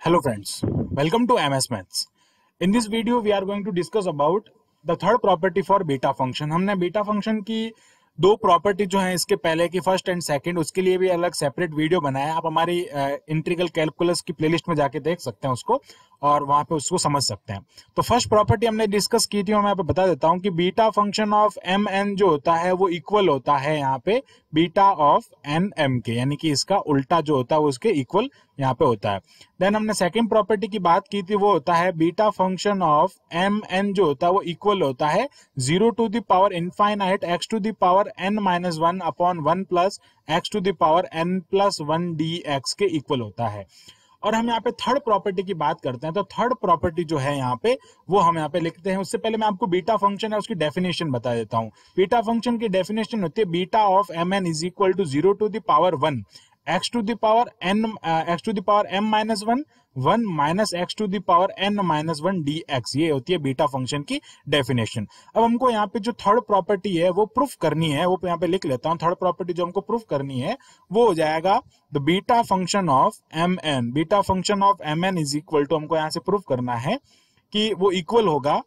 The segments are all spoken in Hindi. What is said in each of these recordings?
Hello friends, welcome to MS Maths. In this video we are going to discuss about the third property for beta function. हमने बीटा फंक्शन की दो प्रॉपर्टी जो है इसके पहले की फर्स्ट एंड सेकंड उसके लिए भी अलग सेपरेट वीडियो बनाया। आप हमारी इंटीग्रल कैलकुलस की प्लेलिस्ट में जाके देख सकते हैं उसको और वहां पे उसको समझ सकते हैं। तो फर्स्ट प्रॉपर्टी हमने डिस्कस की थी और मैं यहाँ पे बता देता हूँ कि beta function of M N जो होता है वो इक्वल होता है यहाँ पे बीटा ऑफ एन एम के, यानी कि इसका उल्टा जो होता है वो उसके इक्वल यहाँ पे होता है। देन हमने सेकंड प्रॉपर्टी की बात की थी, वो होता है beta function of M N जो होता है वो इक्वल होता है 0 to the power infinite x to the power n minus 1 upon 1 plus x to the power n plus 1 D X के इक्वल होता है। और हम यहाँ पे थर्ड प्रॉपर्टी की बात करते हैं, तो थर्ड प्रॉपर्टी जो है यहाँ पे वो हम यहाँ पे लिखते हैं। उससे पहले मैं आपको बीटा फंक्शन है उसकी डेफिनेशन बता देता हूँ। बीटा फंक्शन की डेफिनेशन होती है beta of M n is equal to 0 to the power 1 x to the power n x to the power m minus 1 1 minus x to the power n minus 1 D x. ये होती है बीटा फंक्शन की डेफिनेशन। अब हमको यहाँ पे जो थर्ड प्रॉपर्टी है वो प्रूफ करनी है, वो यहाँ पे लिख लेता हूँ। थर्ड प्रॉपर्टी जो हमको प्रूफ करनी है वो हो जाएगा the beta function of M n. Beta function of M n is equal to, हमको यहाँ से प्रूफ करना है कि वो इक्वल होगा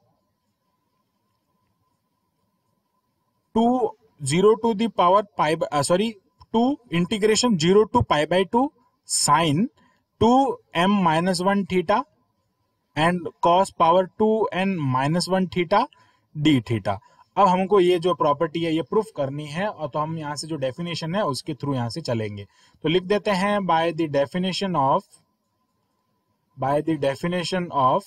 to 0 to the power pi to integration 0 to pi by 2 sine 2 m minus 1 theta and cos power 2 n minus 1 theta d theta. अब हमको ये जो प्रॉपर्टी है ये प्रूफ करनी है, और तो हम यहाँ से जो डेफिनेशन है उसके थ्रू यहाँ से चलेंगे। तो लिख देते हैं by the definition of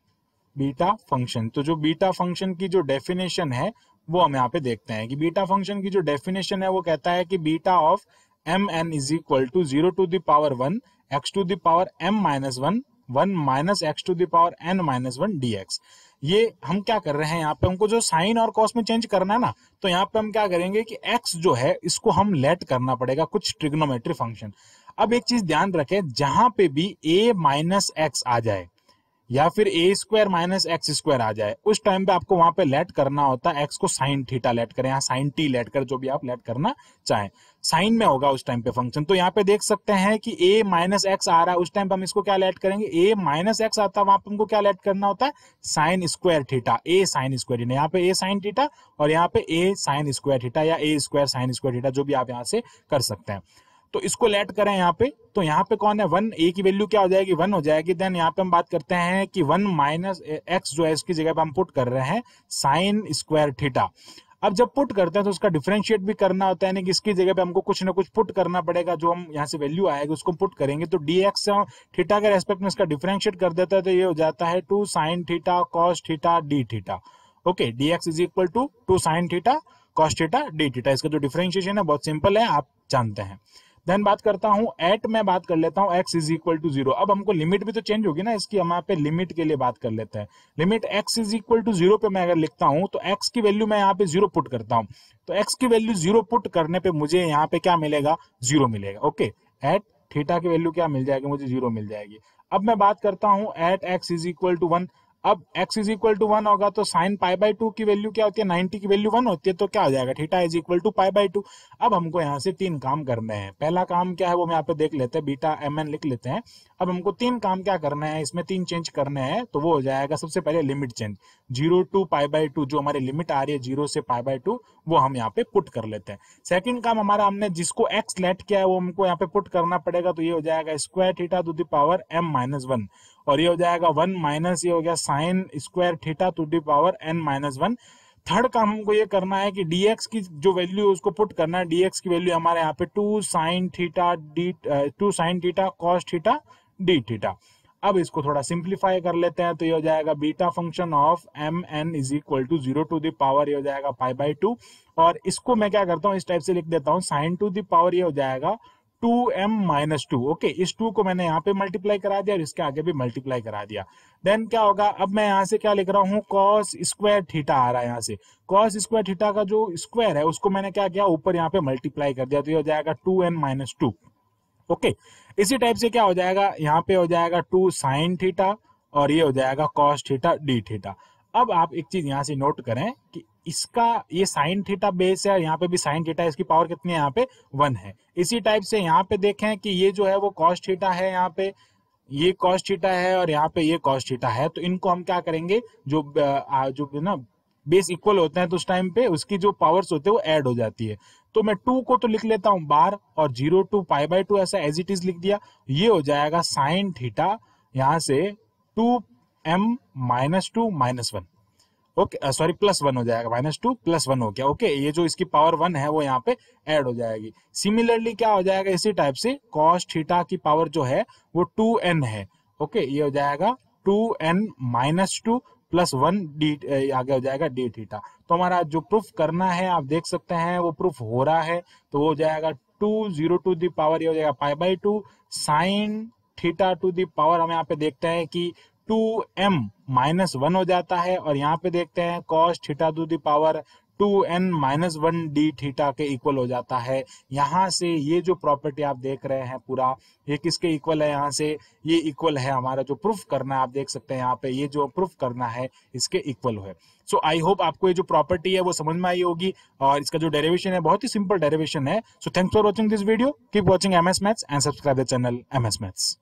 beta function. तो जो बीटा फंक्शन की जो डेफिनेशन है वो हम यहाँ पे देखते हैं कि बीटा फंक्शन की जो डेफिनेशन है वो कहता है कि beta of M n is equal to 0 to the power 1 x to the power m minus 1 1 minus x to the power n minus 1 D x. ये हम क्या कर रहे हैं, यहाँ पे हमको जो साइन और कॉस में चेंज करना है ना, तो यहाँ पे हम क्या करेंगे कि एक्स जो है इसको हम लेट करना पड़ेगा कुछ ट्रिग्नोमेट्री फंक्शन। अब एक चीज ध्यान रखें, जहां पे भी a माइनस एक्स आ जाए या फिर a square minus x square आ जाए, उस टाइम पे आपको वहां पे लेट करना होता है एक्स को साइन थीटा लेट करें, यहाँ साइन टी लेट कर, जो भी आप लेट करना चाहें, साइन में होगा उस टाइम पे फंक्शन। तो यहाँ पे देख सकते हैं कि ए माइनस एक्स आ रहा है, उस टाइम पे हम इसको क्या लेट करेंगे, ए माइनस एक्स आता है वहां पे हमको क्या लेट करना होता है, sine square theta, a sine square theta. यहाँ पे ए साइन थीटा और यहाँ पे ए साइन स्क्वायर थीटा या a square sine square theta, जो भी आप यहाँ से कर सकते हैं। तो इसको लेट करें यहाँ पे, तो यहाँ पे कौन है 1, ए की वैल्यू क्या हो जाएगी 1 हो जाएगी। देन यहाँ पे हम बात करते हैं कि 1 माइनस एक्स जो है इसकी जगह पे हम पुट कर रहे हैं साइन स्क्वायर थीटा। अब जब पुट करते हैं तो उसका डिफरेंशिएट भी करना होता है, यानी कि इसकी जगह पे हमको कुछ ना कुछ पुट करना पड़ेगा, जो हम यहाँ से वैल्यू आएगी उसको पुट करेंगे। तो डी एक्स थीटा के रेस्पेक्ट में इसका डिफरेंशिएट कर देता है, तो ये हो जाता है 2 sine theta cos theta d theta. Okay, d x is equal to 2 sine theta cos theta d theta. इसका जो डिफरेंशिएशन है बहुत सिंपल है, आप जानते हैं। देन बात करता हूं एट में, बात कर लेता हूं x इज इक्वल टू 0। अब हमको लिमिट भी तो चेंज होगी ना इसकी, हम यहाँ पे लिमिट के लिए बात कर लेते हैं। Limit x is equal to 0 पे मैं अगर लिखता हूं तो x की वैल्यू मैं यहाँ पे 0 पुट करता हूं, तो x की वैल्यू 0 पुट करने पे मुझे यहाँ पे क्या मिलेगा, 0 मिलेगा। ओके, एट थीटा की वैल्यू क्या मिल जाएगी, मुझे 0 मिल जाएगी। अब मैं बात करता हूं at x is equal to 1। अब x इज इक्वल टू 1 होगा तो साइन पाई बाई 2 की वैल्यू क्या होती है, 90 की वैल्यू 1 होती है, तो क्या हो जाएगा, theta is equal to pi by 2। अब हमको यहाँ से 3 काम करने हैं। पहला काम क्या है वो मैं यहाँ पे देख लेते हैं, बीटा एम एन लिख लेते हैं। अब हमको 3 काम क्या करना है, इसमें 3 चेंज करने हैं, तो वो हो जाएगा सबसे पहले limit change 0 to pi by 2, जो हमारी लिमिट आ रही है 0 से पाई बाई 2 वो हम यहाँ पे पुट कर लेते हैं। सेकंड काम हमारा, हमने जिसको x लेट किया है वो हमको यहाँ पे पुट करना पड़ेगा, तो ये हो जाएगा square theta to the power m minus 1, और ये हो जाएगा 1 माइनस ये हो गया sine square theta to the power n minus 1। Third काम हमको ये करना है कि dx की जो वैल्यू है उसको पुट करना है। dx की वैल्यू हमारे यहाँ पे 2 sine theta cos theta d theta. अब इसको थोड़ा सिंप्लीफाई कर लेते हैं, तो ये हो जाएगा beta function of M n is equal to 0 to the power ये हो जाएगा पाई बाई 2, और इसको मैं क्या करता हूँ इस टाइप से लिख देता हूँ, साइन टू द पावर ये हो जाएगा 2m माइनस 2। ओके, इस 2 को मैंने यहाँ पे मल्टीप्लाई करा दिया और इसके आगे भी मल्टीप्लाई करा दिया। देन क्या होगा, अब मैं यहाँ से क्या लिख रहा हूँ, कॉस स्क्वायर थीटा आ रहा है, यहाँ से कॉस स्क्वायर थीटा का जो स्क्वायर है उसको मैंने क्या किया, ऊपर यहाँ पे मल्टीप्लाई कर दिया, तो ये हो जाएगा 2n माइनस 2। ओके, इसी टाइप से क्या हो जाएगा, यहाँ पे हो जाएगा 2 साइन थीटा और ये हो जाएगा कॉस थीटा डी थीटा। अब आप एक चीज यहाँ से नोट करें कि इसका ये साइन थीटा बेस है, यहाँ पे भी साइन थीटा, इसकी पावर कितनी है, यहाँ पे 1 है। इसी टाइप से यहाँ पे देखें कि ये जो है वो कॉस थीटा है, यहाँ पे ये cos थीटा है और यहाँ पे ये cos थीटा है, तो इनको हम क्या करेंगे, जो ना बेस इक्वल होते हैं तो उस टाइम पे उसकी जो पावर्स होते हैं वो ऐड हो जाती है। तो मैं 2 को तो लिख लेता हूं बार और 0 to π/2 ऐसा एज इट इज लिख दिया। ये हो जाएगा साइन थीटा, यहाँ से 2m - 2 - 1, ओके सॉरी +1 हो जाएगा, -2 +1 हो गया। ओके ये जो इसकी पावर 1 है वो यहाँ पे ऐड हो जाएगी। सिमिलरली क्या हो जाएगा, इसी टाइप से cos थीटा की पावर जो है वो 2n है। ओके ये हो जाएगा 2n - 2 +1 डी, आगे हो जाएगा डी थीटा। तो हमारा जो प्रूफ करना है आप देख सकते हैं वो प्रूफ हो रहा है। तो वो हो जाएगा 20 टू द पावर, ये हो जाएगा π/2 sine theta to the power, हम यहाँ पे देखते हैं कि 2m - 1 हो जाता है, और यहाँ पे देखते हैं cos theta to the power 2n - 1 d theta के इक्वल हो जाता है। यहाँ से ये जो प्रॉपर्टी आप देख रहे हैं पूरा, ये किसके इक्वल है, यहाँ से ये इक्वल है हमारा जो प्रूफ करना है। आप देख सकते हैं यहाँ पे ये जो प्रूफ करना है इसके इक्वल है। सो आई होप आपको ये जो प्रॉपर्टी है वो समझ में आई होगी, और इसका जो डेरिवेशन है बहुत ही सिंपल डेरिवेशन है। So thanks for watching this video, keep watching MS maths and subscribe the channel MS maths.